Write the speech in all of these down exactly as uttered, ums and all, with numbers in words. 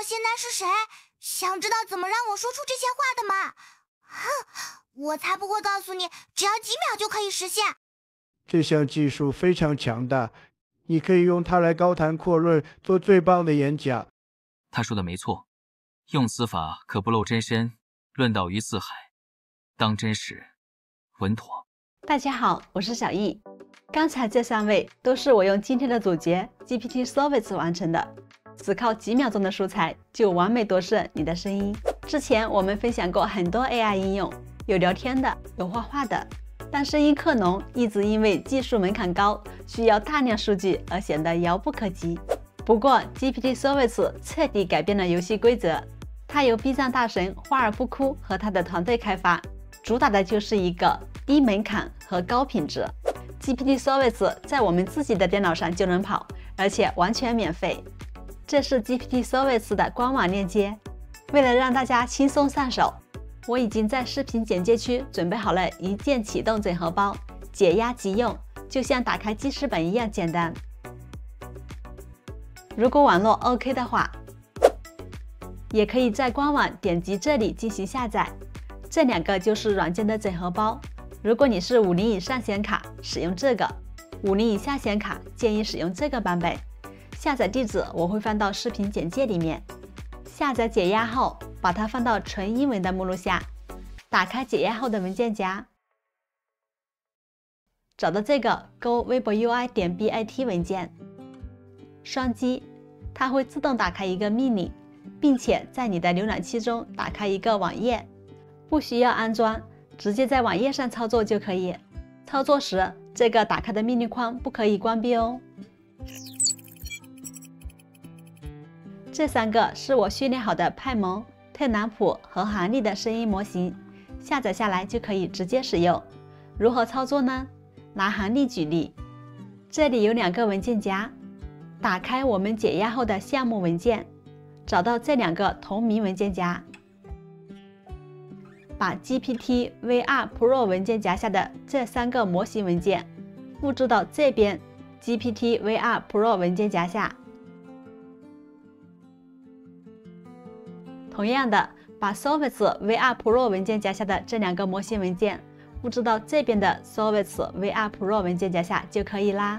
现在是谁？想知道怎么让我说出这些话的吗？哼，我才不会告诉你，只要几秒就可以实现。 这项技术非常强大，你可以用它来高谈阔论，做最棒的演讲。 他说的没错，用此法可不露真身，论道于四海，当真实，稳妥。 大家好，我是小易。刚才这三位都是我用今天的主角 G P T Service 完成的，只靠几秒钟的素材就完美夺舍你的声音。之前我们分享过很多 A I 应用，有聊天的，有画画的，但声音克隆一直因为技术门槛高，需要大量数据而显得遥不可及。不过 G P T Service 彻底改变了游戏规则，它由 B 站大神花儿不哭和他的团队开发，主打的就是一个低门槛和高品质。G P T Service 在我们自己的电脑上就能跑，而且完全免费。这是 G P T Service 的官网链接。为了让大家轻松上手，我已经在视频简介区准备好了一键启动整合包，解压即用，就像打开记事本一样简单。如果网络 OK 的话，也可以在官网点击这里进行下载。这两个就是软件的整合包。如果你是五零以上显卡，使用这个；五零以下显卡建议使用这个版本。下载地址我会放到视频简介里面。下载解压后，把它放到纯英文的目录下，打开解压后的文件夹，找到这个 Go 微博 U I 点 B I T 文件，双击，它会自动打开一个命令，并且在你的浏览器中打开一个网页，不需要安装，直接在网页上操作就可以。操作时，这个打开的命令框不可以关闭哦。这三个是我训练好的派蒙、特朗普和韩立的声音模型，下载下来就可以直接使用。如何操作呢？拿韩立举例，这里有两个文件夹，打开我们解压后的项目文件，找到这两个同名文件夹，把 G P T V R Pro 文件夹下的这三个模型文件复制到这边 G P T V R Pro 文件夹下。同样的，把 Service V R Pro 文件夹下的这两个模型文件复制到这边的 Service V R Pro 文件夹下就可以啦。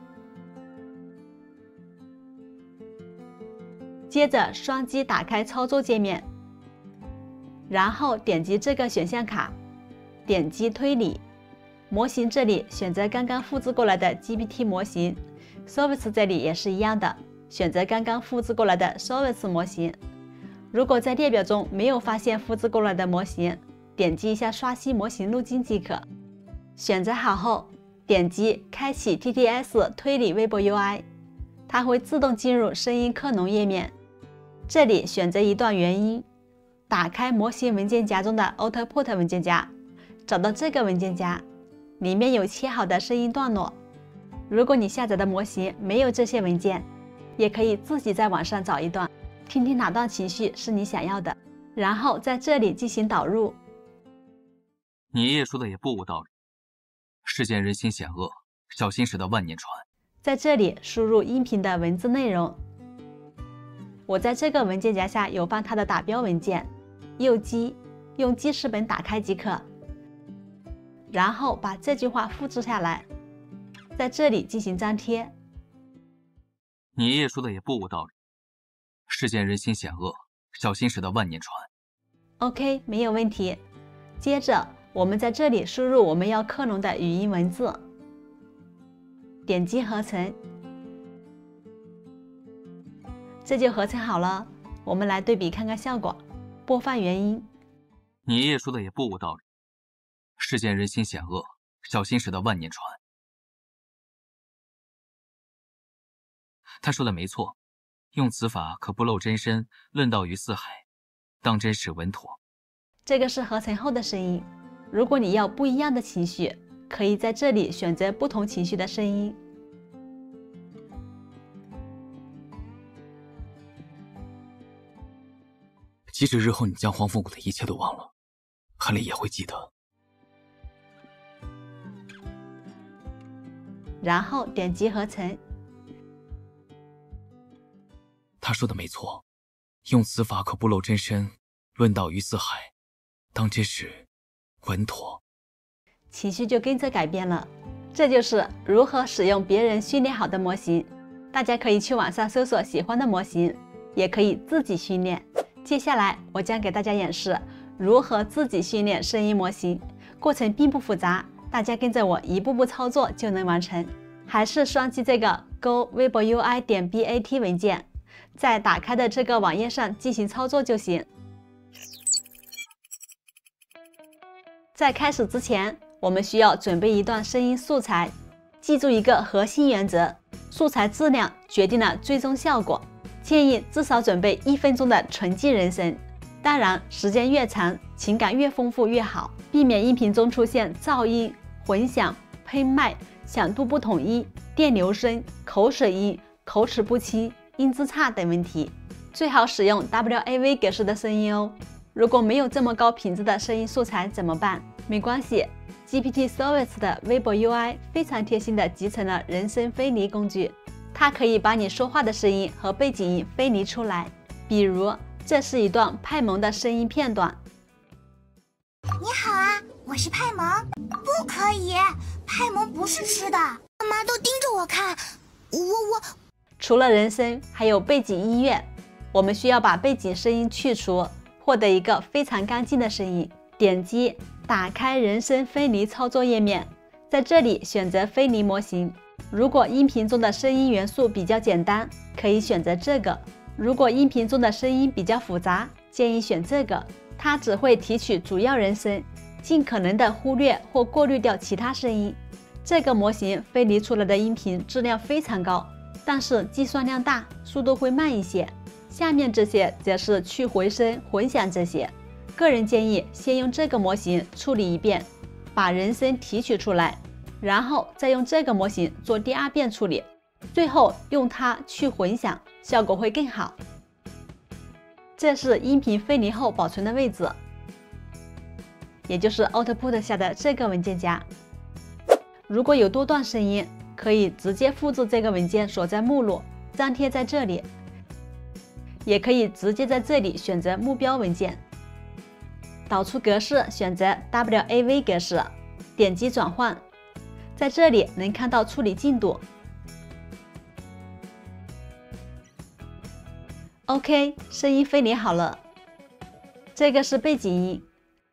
接着双击打开操作界面，然后点击这个选项卡，点击推理模型，这里选择刚刚复制过来的 G P T 模型。 Service 这里也是一样的，选择刚刚复制过来的 Service 模型。如果在列表中没有发现复制过来的模型，点击一下刷新模型路径即可。选择好后，点击开启 T T S 推理微博 U I， 它会自动进入声音克隆页面。这里选择一段原音，打开模型文件夹中的 Output 文件夹，找到这个文件夹，里面有切好的声音段落。如果你下载的模型没有这些文件，也可以自己在网上找一段，听听哪段情绪是你想要的，然后在这里进行导入。 你爷爷说的也不无道理，世间人心险恶，小心驶得万年船。 在这里输入音频的文字内容，我在这个文件夹下有放它的打标文件，右击用记事本打开即可，然后把这句话复制下来，在这里进行粘贴。 你爷爷说的也不无道理，世间人心险恶，小心驶得万年船。 OK， 没有问题。接着我们在这里输入我们要克隆的语音文字，点击合成，这就合成好了。我们来对比看看效果。播放原音。 你爷爷说的也不无道理，世间人心险恶，小心驶得万年船。他说的没错，用此法可不露真身，论道于四海，当真实稳妥。 这个是合成后的声音。如果你要不一样的情绪，可以在这里选择不同情绪的声音。 即使日后你将黄风谷的一切都忘了，韩立也会记得。 然后点击合成。 他说的没错， 用此法可不露真身，论道于四海，当真是稳妥。 情绪就跟着改变了。这就是如何使用别人训练好的模型。大家可以去网上搜索喜欢的模型，也可以自己训练。接下来我将给大家演示如何自己训练声音模型，过程并不复杂，大家跟着我一步步操作就能完成。还是双击这个 go weibo U I 点 B A T 文件，在打开的这个网页上进行操作就行。在开始之前，我们需要准备一段声音素材。记住一个核心原则，素材质量决定了最终效果。建议至少准备一分钟的纯净人声，当然时间越长，情感越丰富越好，避免音频中出现噪音、混响、喷麦、响度不统一、电流声、口水音、口齿不清、音质差等问题。最好使用 W A V 格式的声音哦。如果没有这么高品质的声音素材怎么办？没关系 ，G P T Service 的 weibo U I 非常贴心的集成了人声分离工具，它可以把你说话的声音和背景音分离出来。比如，这是一段派蒙的声音片段。 你好啊，我是派蒙。不可以，派蒙不是吃的。妈妈都盯着我看，我我。 除了人声，还有背景音乐。我们需要把背景声音去除，获得一个非常干净的声音。点击打开人声分离操作页面，在这里选择分离模型。如果音频中的声音元素比较简单，可以选择这个；如果音频中的声音比较复杂，建议选这个。它只会提取主要人声，尽可能的忽略或过滤掉其他声音。这个模型分离出来的音频质量非常高，但是计算量大，速度会慢一些。下面这些则是去回声、混响这些。个人建议先用这个模型处理一遍，把人声提取出来，然后再用这个模型做第二遍处理，最后用它去混响，效果会更好。这是音频分离后保存的位置，也就是 Output 下的这个文件夹。如果有多段声音，可以直接复制这个文件所在目录，张贴在这里，也可以直接在这里选择目标文件。导出格式选择 W A V 格式，点击转换，在这里能看到处理进度。OK， 声音分离好了。这个是背景音，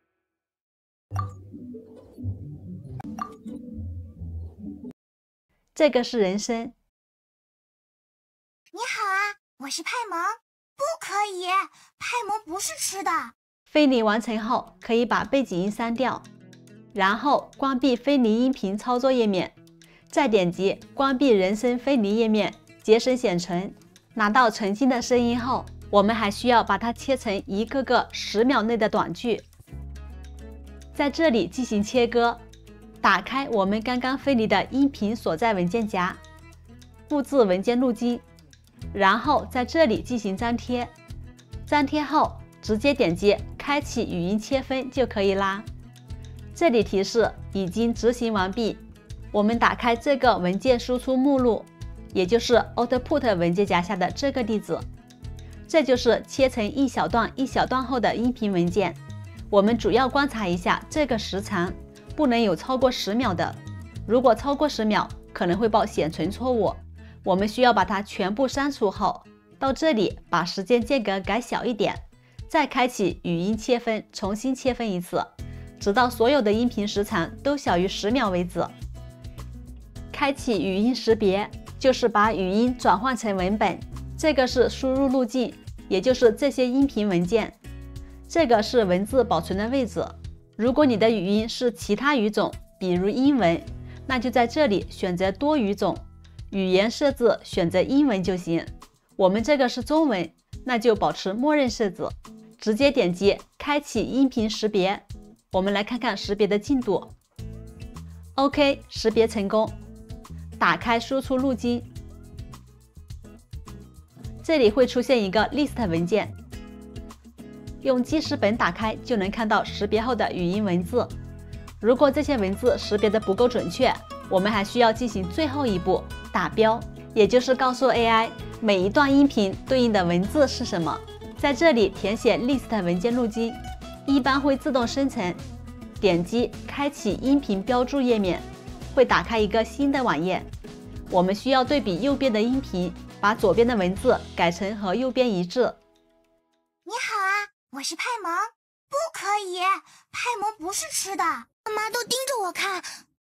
这个是人声。 你好啊，我是派蒙。不可以，派蒙不是吃的。 分离完成后，可以把背景音删掉，然后关闭分离音频操作页面，再点击关闭人声分离页面，节省显存。拿到纯净的声音后，我们还需要把它切成一个个十秒内的短句。在这里进行切割，打开我们刚刚分离的音频所在文件夹，复制文件路径，然后在这里进行粘贴。粘贴后，直接点击开启语音切分就可以啦。这里提示已经执行完毕。我们打开这个文件输出目录，也就是 Output 文件夹下的这个地址。这就是切成一小段一小段后的音频文件。我们主要观察一下这个时长，不能有超过十秒的。如果超过十秒，可能会报显存错误。我们需要把它全部删除后，到这里把时间间隔改小一点。再开启语音切分，重新切分一次，直到所有的音频时长都小于十秒为止。开启语音识别，就是把语音转换成文本。这个是输入路径，也就是这些音频文件。这个是文字保存的位置。如果你的语音是其他语种，比如英文，那就在这里选择多语种，语言设置选择英文就行。我们这个是中文，那就保持默认设置。直接点击开启音频识别，我们来看看识别的进度。OK， 识别成功。打开输出路径，这里会出现一个 list 文件，用记事本打开就能看到识别后的语音文字。如果这些文字识别的不够准确，我们还需要进行最后一步打标，也就是告诉 A I 每一段音频对应的文字是什么。 在这里填写 list 文件路径，一般会自动生成。点击开启音频标注页面，会打开一个新的网页。我们需要对比右边的音频，把左边的文字改成和右边一致。 你好啊，我是派蒙。不可以，派蒙不是吃的。妈妈都盯着我看。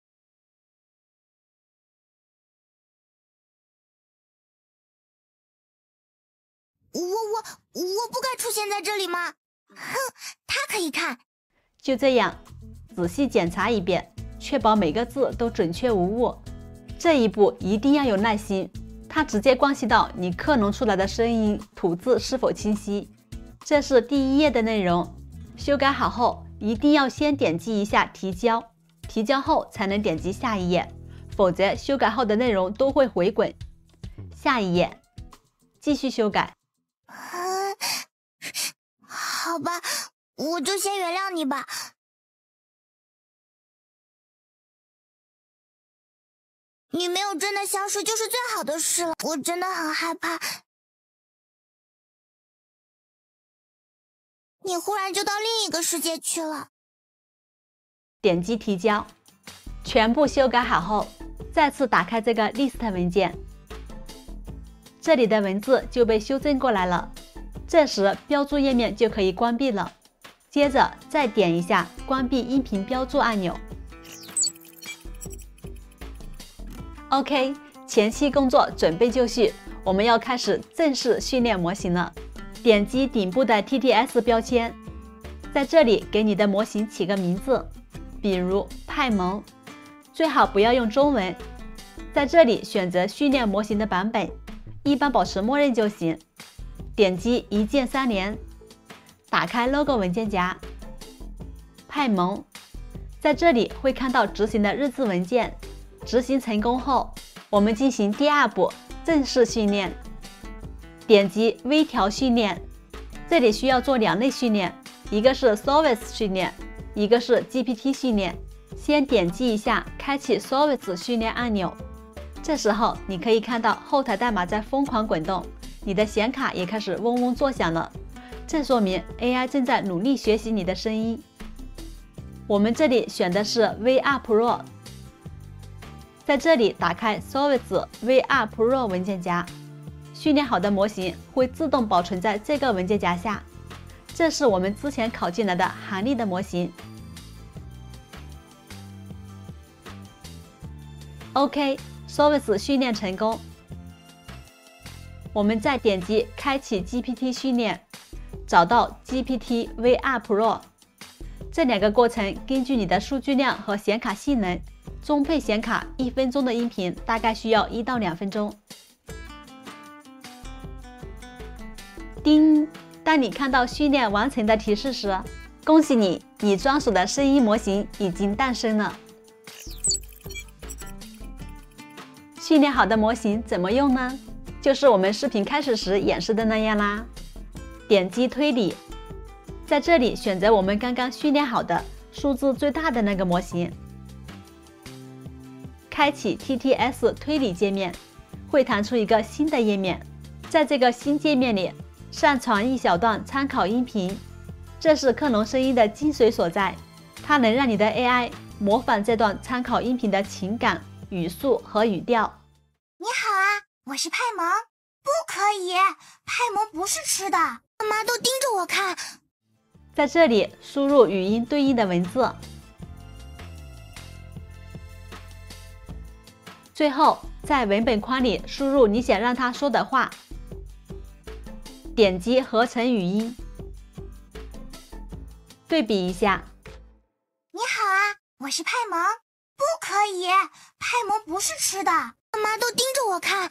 我我我不该出现在这里吗？哼，他可以看。 就这样，仔细检查一遍，确保每个字都准确无误。这一步一定要有耐心，它直接关系到你克隆出来的声音吐字是否清晰。这是第一页的内容，修改好后一定要先点击一下提交，提交后才能点击下一页，否则修改后的内容都会回滚。下一页，继续修改。 嗯，好吧，我就先原谅你吧。你没有真的消失就是最好的事了，我真的很害怕。你忽然就到另一个世界去了。 点击提交，全部修改好后，再次打开这个 list 文件，这里的文字就被修正过来了。这时标注页面就可以关闭了。接着再点一下关闭音频标注按钮。OK， 前期工作准备就绪，我们要开始正式训练模型了。点击顶部的 T T S 标签，在这里给你的模型起个名字，比如派蒙，最好不要用中文。在这里选择训练模型的版本，一般保持默认就行。点击一键三连，打开 logo 文件夹，派蒙，在这里会看到执行的日志文件。执行成功后，我们进行第二步正式训练。点击微调训练，这里需要做两类训练，一个是 Solvis 训练，一个是 G P T 训练。先点击一下开启 Solvis 训练按钮，这时候你可以看到后台代码在疯狂滚动，你的显卡也开始嗡嗡作响了，这说明 A I 正在努力学习你的声音。我们这里选的是 V R Pro， 在这里打开 Solvis V R Pro 文件夹。训练好的模型会自动保存在这个文件夹下，这是我们之前拷进来的韩立的模型。OK， Solvis 训练成功。我们再点击开启 G P T 训练，找到 G P T V R Pro， 这两个过程根据你的数据量和显卡性能，中配显卡一分钟的音频大概需要一到两分钟。叮！当你看到训练完成的提示时，恭喜你，你专属的声音模型已经诞生了。训练好的模型怎么用呢？就是我们视频开始时演示的那样啦。点击推理，在这里选择我们刚刚训练好的数字最大的那个模型。开启 T T S 推理界面，会弹出一个新的页面。在这个新界面里，上传一小段参考音频，这是克隆声音的精髓所在，它能让你的 A I 模仿这段参考音频的情感、语速和语调。 你好啊，我是派蒙。不可以，派蒙不是吃的。妈妈都盯着我看。 在这里输入语音对应的文字，最后在文本框里输入你想让它说的话。点击合成语音，对比一下。 你好啊，我是派蒙。不可以，派蒙不是吃的。妈妈都盯着我看。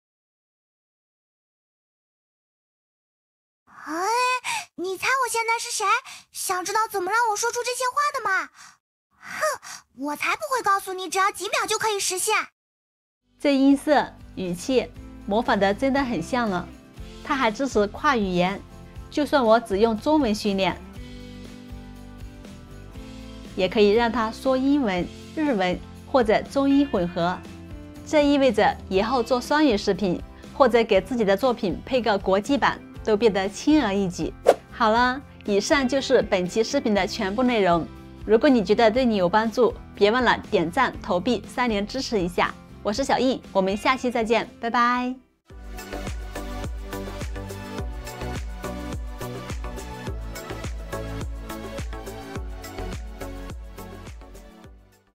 哎，你猜我现在是谁？想知道怎么让我说出这些话的吗？哼，我才不会告诉你，只要几秒就可以实现。 这音色、语气模仿的真的很像了。它还支持跨语言，就算我只用中文训练，也可以让它说英文、日文或者中英混合。这意味着以后做双语视频，或者给自己的作品配个国际版， 都变得轻而易举。好了，以上就是本期视频的全部内容。如果你觉得对你有帮助，别忘了点赞、投币三连支持一下。我是小易，我们下期再见，拜拜。